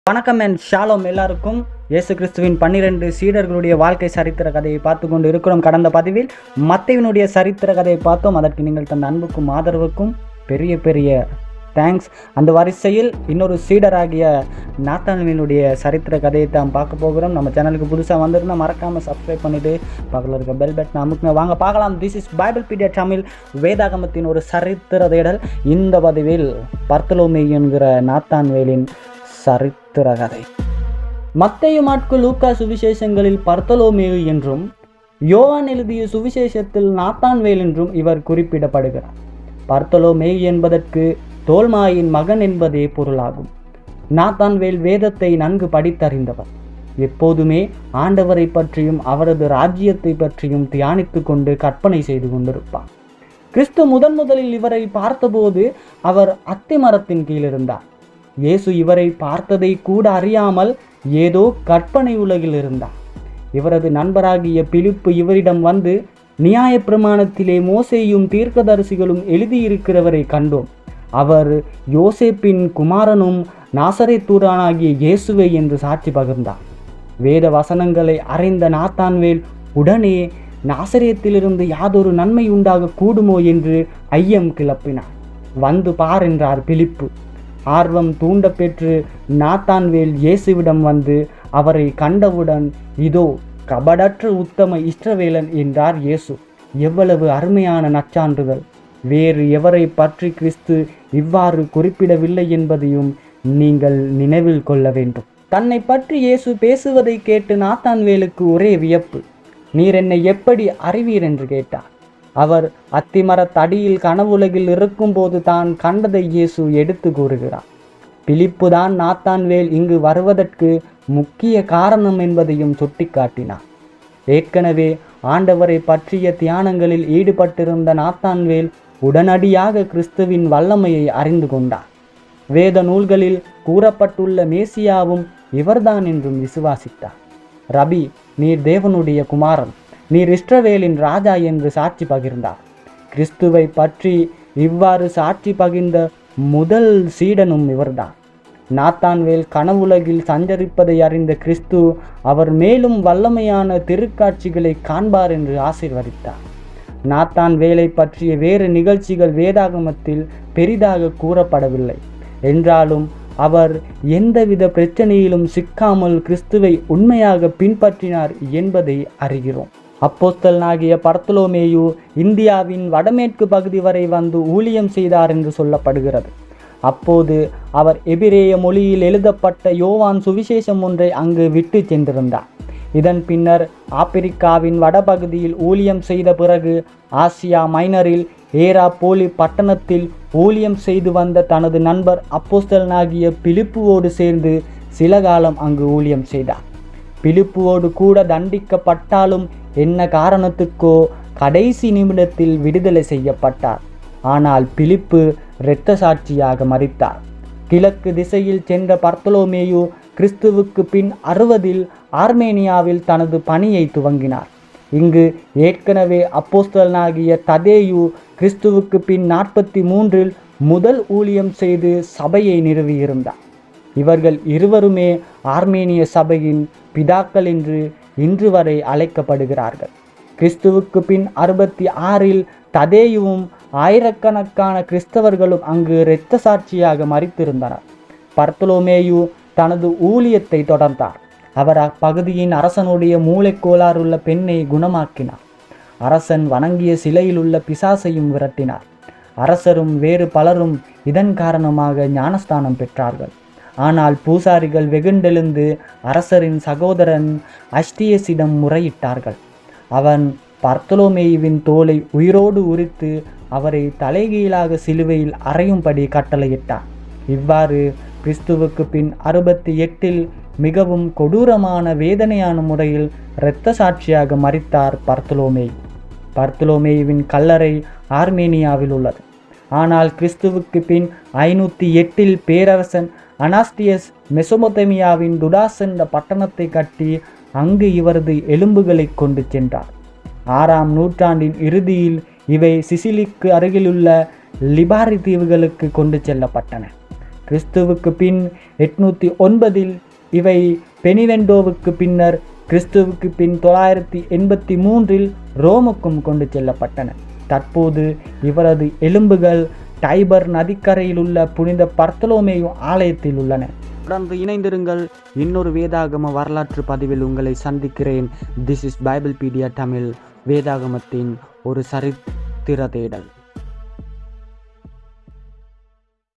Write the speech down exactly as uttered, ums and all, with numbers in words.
வணக்கம் and Shalom எல்லாருக்கும். இயேசு கிறிஸ்துவின் பன்னிரண்டு சீடர்களுடைய வாழ்க்கை சரித்திர கதையை பார்த்து கொண்டு இருக்கிறோம். கடந்த பதிவில் மத்தேயுனுடைய சரித்திர கதையை பார்த்தோம். அதற்கு நீங்கள் தந்த அன்புக்கும் ஆதரவுக்கும் பெரிய பெரிய தேங்க்ஸ். அந்த வரிசையில் இன்னொரு சீடராகிய நாத்தானியலுடைய சரித்திர கதையை தான் பார்க்க போகிறோம். நம்ம சேனலுக்கு புதுசாக வந்திருந்தால் மறக்காமல் சப்ஸ்கிரைப் பண்ணிவிட்டு பக்கத்தில் இருக்க பெல் பட்டன் அமுக்குங்க. வாங்க பார்க்கலாம். திஸ் இஸ் பைபிள்பீடியா தமிழ், வேதாகமத்தின் ஒரு சரித்திர தேடல். இந்த பதிவில் பர்த்தலோமேயு என்கிற நாத்தான்வேலின் சரித்திர கதை. மத்தேயு, மாற்கு, லூக்கா சுவிசேஷங்களில் பர்த்தலோமேயு என்றும், யோவான் எழுதிய சுவிசேஷத்தில் நாத்தான்வேல் என்றும் இவர் குறிப்பிடப்படுகிறார். பர்த்தலோமேயு என்பதற்கு தோல்மாயின் மகன் என்பதே பொருளாகும். நாத்தான்வேல் வேதத்தை நன்கு படித்தறிந்தவர். எப்போதுமே ஆண்டவரை பற்றியும் அவரது ராஜ்யத்தை பற்றியும் தியானித்து கொண்டு கற்பனை செய்து கொண்டிருப்பார். கிறிஸ்து முதன் முதலில் இவரை பார்த்தபோது அவர் அத்தி மரத்தின் கீழ் இருந்தார். இயேசு இவரை பார்த்ததை கூட அறியாமல் ஏதோ கற்பனை உலகில் இருந்தார். இவரது நண்பராகிய பிலிப்பு இவரிடம் வந்து, நியாயப்பிரமாணத்திலே மோசேயும் தீர்க்கதரிசிகளும் எழுதியிருக்கிறவரை கண்டோம். அவர் யோசேப்பின் குமாரனும் நாசரேத்தூரானாகிய இயேசுவை என்று சாட்சி பகிர்ந்தார். வேத வசனங்களை அறிந்த நாத்தான்வேல் உடனே நாசரேத்திலிருந்து யாதொரு நன்மை உண்டாக கூடுமோ என்று ஐயம் கிளப்பினார். வந்து பார் என்றார் பிலிப்பு. ஆர்வம் தூண்ட பெற்று நாத்தான்வேல் இயேசுவிடம் வந்து அவரை கண்டவுடன், இதோ கபடற்ற உத்தம இஸ்ரவேலன் என்றார் இயேசு. எவ்வளவு அருமையான நற்சான்றுகள்! வேறு எவரை பற்றி கிறிஸ்து இவ்வாறு குறிப்பிடவில்லை என்பதையும் நீங்கள் நினைவில் கொள்ள வேண்டும். தன்னை பற்றி இயேசு பேசுவதை கேட்டு நாத்தான்வேலுக்கு ஒரே வியப்பு. நீர் என்னை எப்படி அறிவீர் என்று கேட்டார். அவர் அத்திமரத்தடியில் கனவுலகில் இருக்கும்போது தான் கண்டதை இயேசு எடுத்து கூறுகிறார். பிலிப்பு தான் நாத்தான்வேல் இங்கு வருவதற்கு முக்கிய காரணம் என்பதையும் சுட்டிக்காட்டினார். ஏற்கனவே ஆண்டவரை பற்றிய தியானங்களில் ஈடுபட்டிருந்த நாத்தான்வேல் உடனடியாக கிறிஸ்துவின் வல்லமையை அறிந்து கொண்டார். வேத நூல்களில் கூறப்பட்டுள்ள மேசியாவும் இவர்தான் என்றும் விசுவாசித்தார். ரபி, நீர் தேவனுடைய குமாரன், நீர் இஸ்ரவேலின் ராஜா என்று சாட்சி பகிர்ந்தார். கிறிஸ்துவை பற்றி இவ்வாறு சாட்சி பகிர்ந்த முதல் சீடனும் இவர்தான். நாத்தான்வேல் கனவுலகில் சஞ்சரிப்பதை அறிந்த கிறிஸ்து அவர் மேலும் வல்லமையான திருக்காட்சிகளை காண்பார் என்று ஆசீர்வதித்தார். நாத்தான்வேலை பற்றிய வேறு நிகழ்ச்சிகள் வேதாகமத்தில் பெரிதாக கூறப்படவில்லை என்றாலும் அவர் எந்தவித பிரச்சனையிலும் சிக்காமல் கிறிஸ்துவை உண்மையாக பின்பற்றினார் என்பதை அறிகிறோம். அப்போஸ்தலனாகிய பர்த்தலோமேயு இந்தியாவின் வடமேற்கு பகுதி வரை வந்து ஊழியம் செய்தார் என்று சொல்லப்படுகிறது. அப்போது அவர் எபிரேய மொழியில் எழுதப்பட்ட யோவான் சுவிசேஷம் ஒன்றை அங்கு விட்டு சென்றிருந்தார். இதன் பின்னர் ஆப்பிரிக்காவின் வடபகுதியில் ஊழியம் செய்த பிறகு ஆசியா மைனரில் ஏரா போலி பட்டணத்தில் ஊழியம் செய்து வந்த தனது நண்பர் அப்போஸ்தலனாகிய பிலிப்புவோடு சேர்ந்து சில காலம் அங்கு ஊழியம் செய்தார். பிலிப்புவோடு கூட தண்டிக்கப்பட்டாலும் என்ன காரணத்துக்கோ கடைசி நிமிடத்தில் விடுதலை செய்யப்பட்டார். ஆனால் பிலிப்பு இரத்த சாட்சியாக மரித்தார். கிழக்கு திசையில் சென்ற பர்த்தலோமேயு கிறிஸ்துவுக்கு பின் அறுபதில் ஆர்மேனியாவில் தனது பணியை துவங்கினார். இங்கு ஏற்கனவே அப்போஸ்தலனாகிய ததேயு கிறிஸ்துவுக்கு பின் நாற்பத்தி மூன்றில் முதல் ஊழியம் செய்து சபையை நிறுவியிருந்தார். இவர்கள் இருவருமே ஆர்மேனிய சபையின் பிதாக்கள் என்று இன்று வரை அழைக்கப்படுகிறார்கள். கிறிஸ்துவுக்கு பின் அறுபத்தி ஆறில் ததேயுவும் ஆயிரக்கணக்கான கிறிஸ்தவர்களும் அங்கு இரத்த சாட்சியாக மரித்திருந்தனர். பர்த்தலோமேயு தனது ஊழியத்தை தொடர்ந்தார். அவர் அப்பகுதியின் அரசனுடைய மூளைக்கோளாறு உள்ள பெண்ணை குணமாக்கினார். அரசன் வணங்கிய சிலையில் உள்ள பிசாசையும் விரட்டினார். அரசரும் வேறு பலரும் இதன் காரணமாக ஞானஸ்தானம் பெற்றார்கள். ஆனால் பூசாரிகள் வெகுண்டெழுந்து அரசரின் சகோதரன் அஸ்டியஸிடம் முறையிட்டார்கள். அவன் பர்த்தலோமேயுவின் தோலை உயிரோடு உரித்து அவரை தலைகீழாக சிலுவையில் அறையும்படி கட்டளையிட்டார். இவ்வாறு கிறிஸ்துவுக்கு பின் அறுபத்தி எட்டில் மிகவும் கொடூரமான வேதனையான முறையில் இரத்த சாட்சியாக மரித்தார் பர்த்தலோமேயு. பர்த்தலோமேயுவின் கல்லறை ஆர்மேனியாவில் உள்ளது. ஆனால் கிறிஸ்துவுக்கு பின் ஐநூற்றி எட்டில் பேரரசன் அனாஸ்டியஸ் மெசொபொத்தேமியாவின் துடாஸ் என்ற பட்டணத்தை கட்டி அங்கு இவரது எலும்புகளை கொண்டு சென்றார். ஆறாம் நூற்றாண்டின் இறுதியில் இவை சிசிலிக்கு அருகிலுள்ள லிபாரி தீவுகளுக்கு கொண்டு செல்லப்பட்டன. கிறிஸ்துவுக்கு பின் எட்நூற்றி ஒன்பதில் இவை பெனிவெண்டோவுக்கு பின்னர் கிறிஸ்துவுக்கு பின் தொள்ளாயிரத்தி எண்பத்தி மூன்றில் ரோமுக்கும் கொண்டு செல்லப்பட்டன. தற்போது இவரது எலும்புகள் டைபர் நதிக்கரையில் உள்ள புனித பர்த்தலோமேயு ஆலயத்தில் உள்ளன. தொடர்ந்து இணைந்திருங்கள். இன்னொரு வேதாகம வரலாற்று பதிவில் உங்களை சந்திக்கிறேன். திஸ் இஸ் பைபிள்பீடியா தமிழ், வேதாகமத்தின் ஒரு சரித்திர தேடல்.